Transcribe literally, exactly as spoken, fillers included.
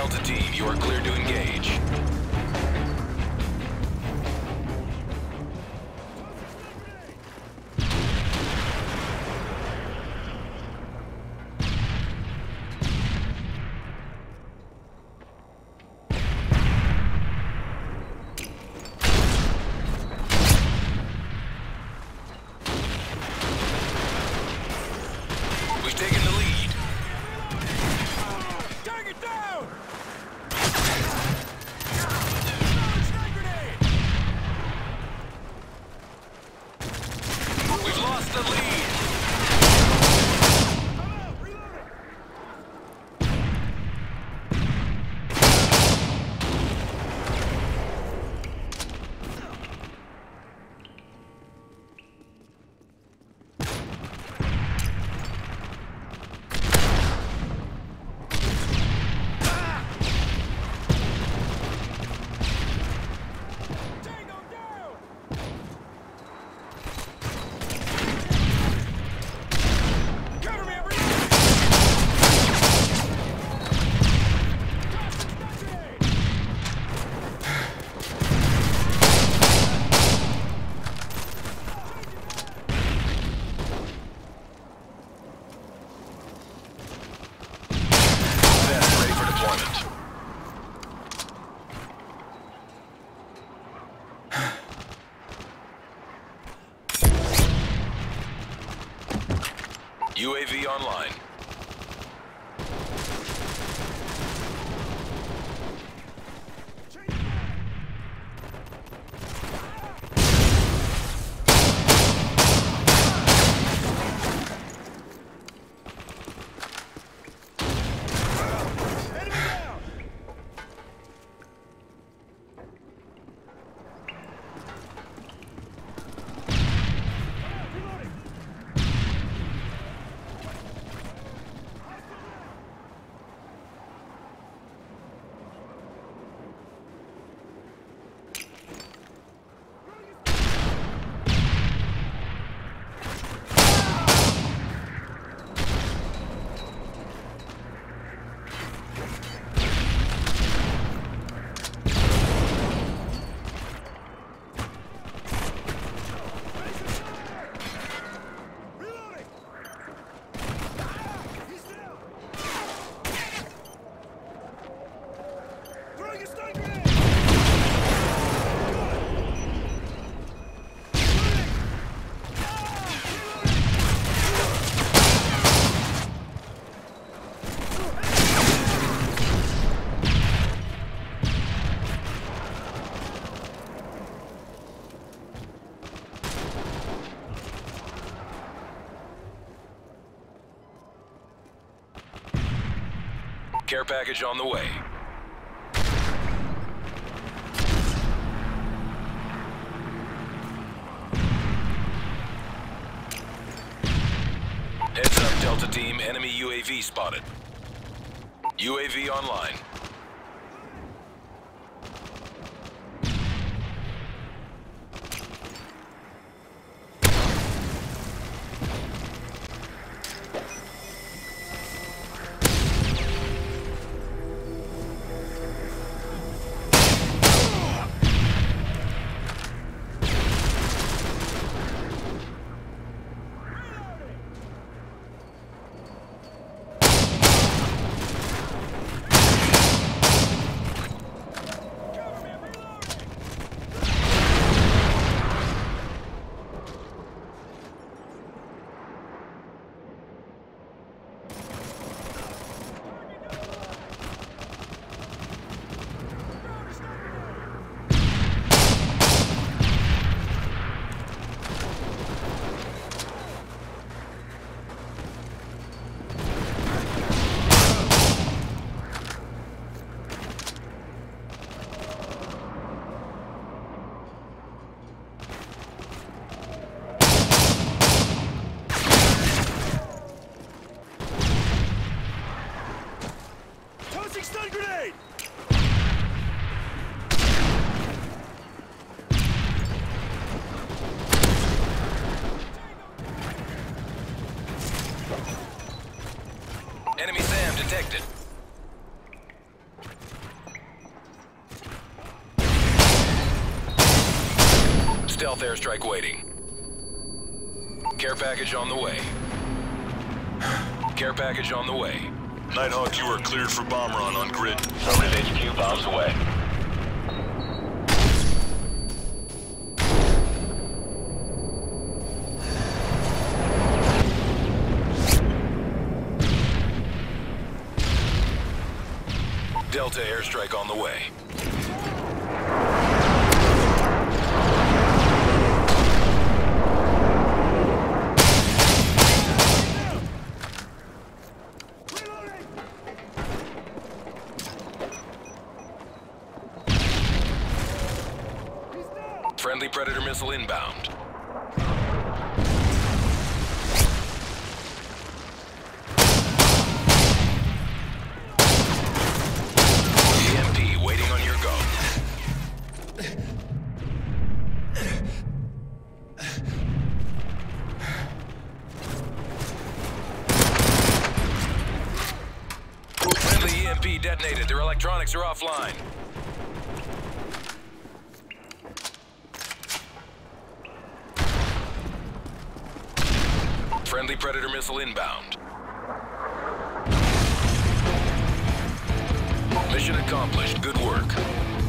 Delta Team, you are cleared to engage. We've taken the lead. Target down! We've lost the lead. U A V online. Care package on the way. Heads up, Delta Team. Enemy U A V spotted. U A V online. Stun grenade! Enemy SAM detected. stealth airstrike waiting. Care package on the way. Care package on the way. Nighthawk, you are cleared for bomb run on grid. Affirmative H Q, bombs away. Delta airstrike on the way. Friendly Predator missile inbound. E M P waiting on your go. Friendly E M P detonated. Their electronics are offline. Friendly Predator missile inbound. Mission accomplished. Good work.